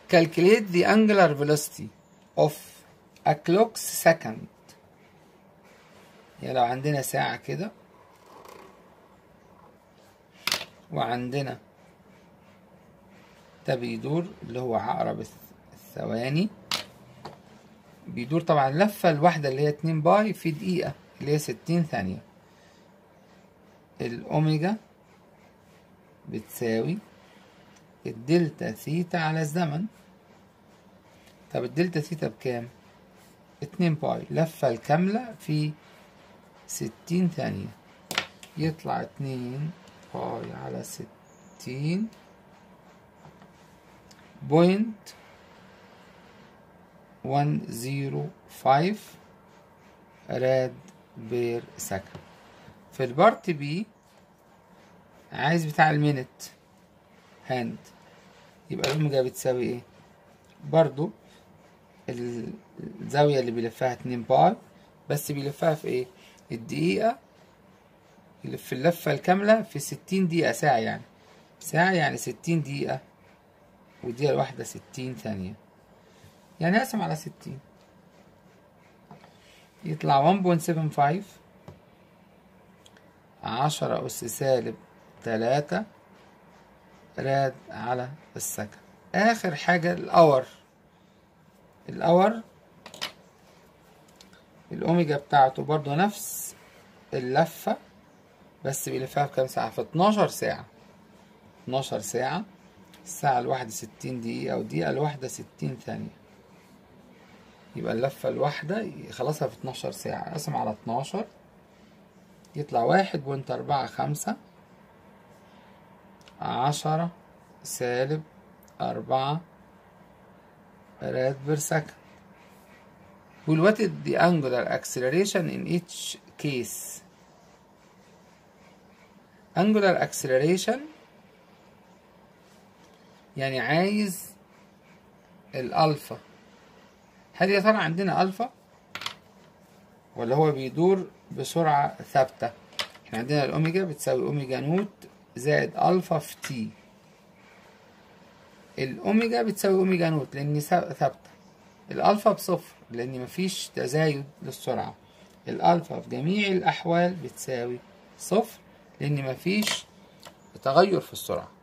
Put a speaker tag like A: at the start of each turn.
A: calculate the angular velocity of a clock's second. يعني لو عندنا ساعة كده وعندنا ده بيدور اللي هو عقرب الثواني، بيدور طبعا لفة الواحدة اللي هي 2 باي في دقيقة اللي هي 60 ثانية. الأوميجا بتساوي الدلتا ثيتا على الزمن. طب الدلتا ثيتا بكام؟ 2 باي لفة الكاملة في 60 ثانية، يطلع 2 باي على 60 بوينت 105 راد بير سكند. في البارت بي عايز بتاع المينت هاند، يبقى الأوميجا بتساوي ايه؟ برضو الزاوية اللي بيلفها 2 باي، بس بيلفها في ايه؟ الدقيقة يلف اللفة الكاملة في 60 دقيقة. ساعة يعني ساعة يعني 60 دقيقة، والدقيقة الواحدة 60 ثانية، يعني هقسم على 60 يطلع 1.75 10 أس سالب 3 راد على السكند. آخر حاجة الأور. الأور الأوميجا بتاعته برضو نفس اللفة، بس بيلفها في كام ساعة؟ في 12 ساعة. 12 ساعة، الساعة الواحدة 60 دقيقة والدقيقة الواحدة 60 ثانية، يبقى اللفة الواحدة يخلصها في 12 ساعة. أقسم على 12 يطلع 1.45 10 سالب 4 راد بير سكند. What is the angular acceleration in each case؟ angular acceleration يعني عايز الألفا. هل يا ترى عندنا ألفا ولا هو بيدور بسرعة ثابتة؟ احنا عندنا الأوميجا بتساوي أوميجا نوت زائد ألفا في تي. الأوميجا بتساوي أوميجا نوت لأن ثابتة. الألفا بصفر لأن مفيش تزايد للسرعة. الألفا في جميع الأحوال بتساوي صفر لأن مفيش تغير في السرعة.